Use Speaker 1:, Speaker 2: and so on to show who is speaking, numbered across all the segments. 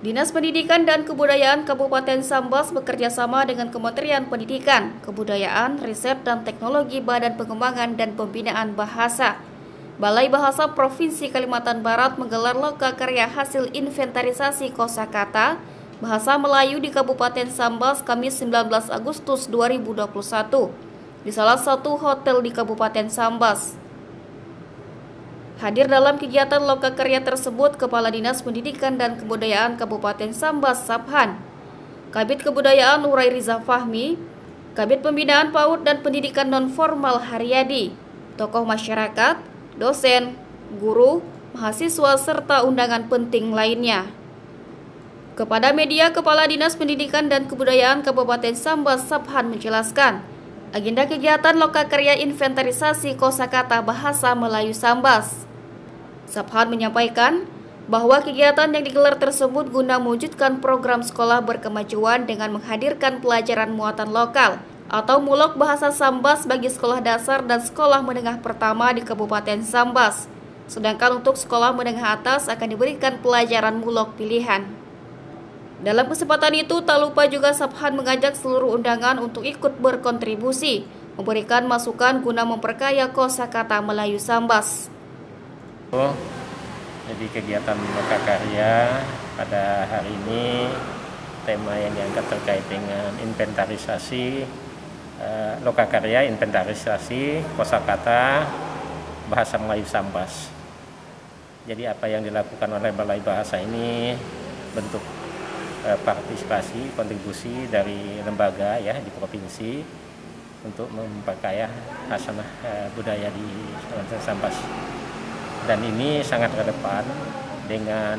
Speaker 1: Dinas Pendidikan dan Kebudayaan Kabupaten Sambas bekerjasama dengan Kementerian Pendidikan, Kebudayaan, Riset dan Teknologi Badan Pengembangan dan Pembinaan Bahasa. Balai Bahasa Provinsi Kalimantan Barat menggelar lokakarya hasil inventarisasi kosakata Bahasa Melayu di Kabupaten Sambas Kamis 19 Agustus 2021 di salah satu hotel di Kabupaten Sambas. Hadir dalam kegiatan lokakarya tersebut Kepala Dinas Pendidikan dan Kebudayaan Kabupaten Sambas Sabhan, Kabid Kebudayaan Urai Riza Fahmi, Kabid Pembinaan PAUD dan Pendidikan Nonformal Haryadi, tokoh masyarakat, dosen, guru, mahasiswa serta undangan penting lainnya. Kepada media, Kepala Dinas Pendidikan dan Kebudayaan Kabupaten Sambas Sabhan menjelaskan, agenda kegiatan lokakarya inventarisasi kosakata Bahasa Melayu Sambas. Sabhan menyampaikan bahwa kegiatan yang digelar tersebut guna mewujudkan program sekolah berkemajuan dengan menghadirkan pelajaran muatan lokal atau mulok bahasa Sambas bagi sekolah dasar dan sekolah menengah pertama di Kabupaten Sambas. Sedangkan untuk sekolah menengah atas akan diberikan pelajaran mulok pilihan. Dalam kesempatan itu, tak lupa juga Sabhan mengajak seluruh undangan untuk ikut berkontribusi, memberikan masukan guna memperkaya kosakata Melayu Sambas.
Speaker 2: Jadi kegiatan lokakarya pada hari ini tema yang diangkat terkait dengan inventarisasi lokakarya inventarisasi kosakata Bahasa Melayu Sambas. Jadi apa yang dilakukan oleh Balai Bahasa ini bentuk partisipasi kontribusi dari lembaga ya di provinsi untuk memperkaya hasanah budaya di Kalimantan Sambas. Dan ini sangat relevan dengan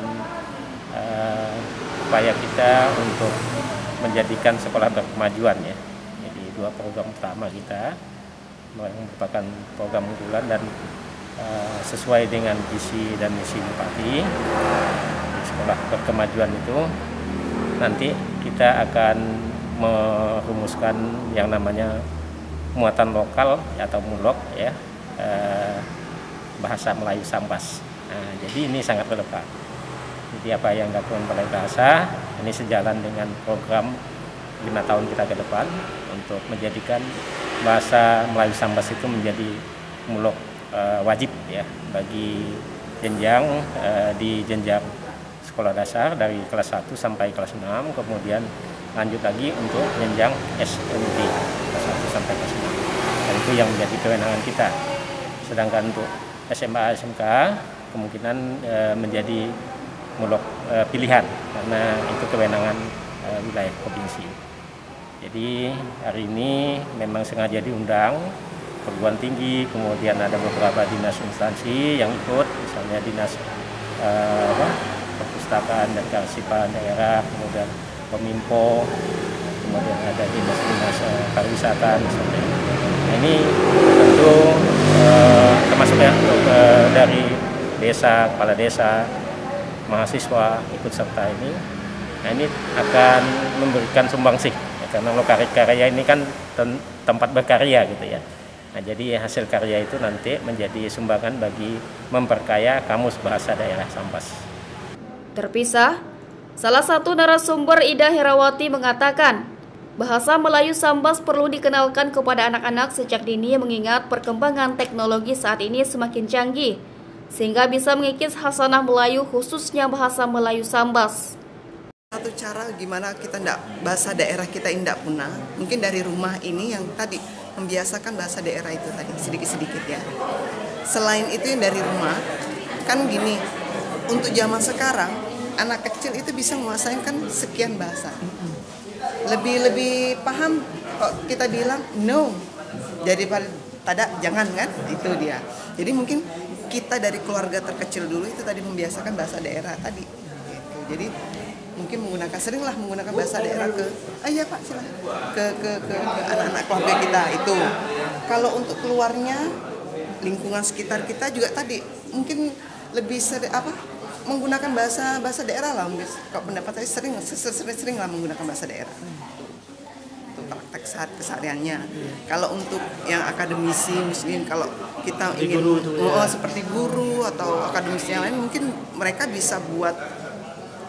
Speaker 2: upaya kita untuk menjadikan sekolah berkemajuan ya. Jadi dua program utama kita merupakan program unggulan dan sesuai dengan visi dan misi Bupati. Sekolah berkemajuan itu nanti kita akan merumuskan yang namanya muatan lokal atau mulok ya. Bahasa Melayu Sambas. Nah, jadi ini sangat relevan. Jadi apa yang dilakukan Balai Bahasa ini sejalan dengan program 5 tahun kita ke depan untuk menjadikan bahasa Melayu Sambas itu menjadi mulok wajib ya bagi jenjang di jenjang sekolah dasar dari kelas 1 sampai kelas 6, kemudian lanjut lagi untuk jenjang SMP kelas 1 sampai kelas 6. Dan itu yang menjadi kewenangan kita. Sedangkan untuk SMA SMK kemungkinan menjadi mulok pilihan karena itu kewenangan wilayah provinsi. Jadi hari ini memang sengaja diundang perguruan tinggi, kemudian ada beberapa dinas instansi yang ikut, misalnya dinas perpustakaan dan kearsipan daerah, kemudian Kominfo, kemudian ada dinas pariwisata misalnya. Nah, ini tentu termasuk ya dari desa, kepala desa, mahasiswa ikut serta ini. Nah, ini akan memberikan sumbangsih ya, karena lokakarya ini kan tempat berkarya gitu ya. Nah, jadi hasil karya itu nanti menjadi sumbangan bagi memperkaya kamus bahasa daerah Sambas.
Speaker 1: Terpisah, salah satu narasumber Ida Herawati mengatakan, Bahasa Melayu Sambas perlu dikenalkan kepada anak-anak sejak dini mengingat perkembangan teknologi saat ini semakin canggih, sehingga bisa mengikis hasanah Melayu khususnya Bahasa Melayu Sambas.
Speaker 3: Satu cara gimana kita bahasa daerah kita tidak punah, mungkin dari rumah ini yang tadi membiasakan bahasa daerah itu tadi sedikit-sedikit ya. Selain itu yang dari rumah, kan gini, untuk zaman sekarang anak kecil itu bisa menguasai kan sekian bahasa. Lebih paham kok kita bilang no daripada jangan kan, itu dia. Jadi mungkin kita dari keluarga terkecil dulu itu tadi membiasakan bahasa daerah tadi gitu. Jadi mungkin seringlah menggunakan bahasa daerah ke iya Pak silahkan ke anak-anak keluarga kita itu. Kalau untuk keluarnya lingkungan sekitar kita juga tadi mungkin lebih menggunakan bahasa daerah lah. Kalau pendapat saya sering lah menggunakan bahasa daerah. Itu praktek kesehariannya. Kalau untuk yang akademisi mungkin kalau kita ingin seperti guru atau akademisi yang lain mungkin mereka bisa buat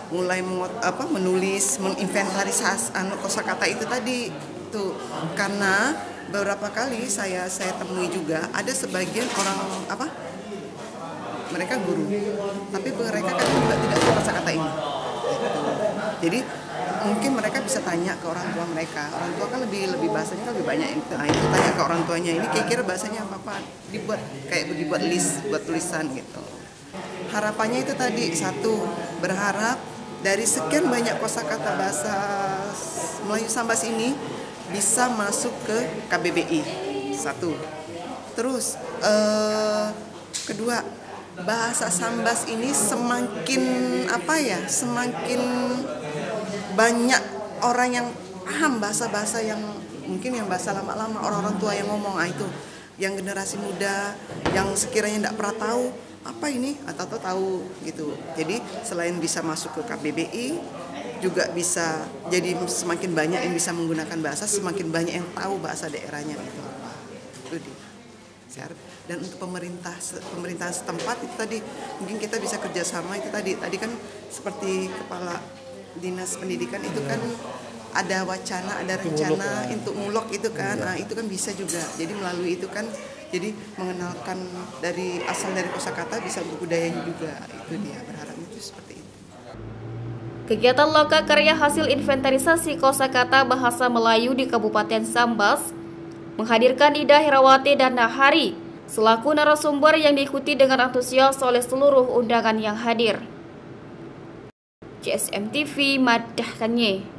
Speaker 3: mulai menulis, menginventarisasi kosakata itu tadi tuh, karena beberapa kali saya temui juga ada sebagian orang mereka guru, tapi mereka kan juga tidak tahu kosakata ini. Gitu. Jadi mungkin mereka bisa tanya ke orang tua mereka. Orang tua kan lebih bahasanya kan lebih banyak. Nah, itu tanya ke orang tuanya, ini kira-kira bahasanya apa? Dibuat list, buat tulisan gitu. Harapannya itu tadi, satu, berharap dari sekian banyak kosakata bahasa Melayu Sambas ini bisa masuk ke KBBI. Satu. Terus kedua, bahasa Sambas ini semakin semakin banyak orang yang paham bahasa-bahasa yang mungkin yang bahasa lama-lama orang-orang tua yang ngomong, itu yang generasi muda yang sekiranya tidak pernah tahu apa ini atau tahu gitu. Jadi selain bisa masuk ke KBBI, juga bisa jadi semakin banyak yang bisa menggunakan bahasa, semakin banyak yang tahu bahasa daerahnya gitu. Itu dia. Dan untuk pemerintahan setempat itu tadi mungkin kita bisa kerjasama itu tadi kan seperti Kepala Dinas Pendidikan itu kan ada wacana, ada rencana untuk mulok itu kan, nah itu kan bisa juga. Jadi melalui itu kan jadi mengenalkan dari asal dari kosakata bisa budayanya juga. Itu dia, berharapnya itu seperti itu.
Speaker 1: Kegiatan Loka Karya hasil inventarisasi kosakata bahasa Melayu di Kabupaten Sambas menghadirkan Ida Herawati dan Nahari selaku narasumber yang diikuti dengan antusias oleh seluruh undangan yang hadir. CSM TV madahkannya.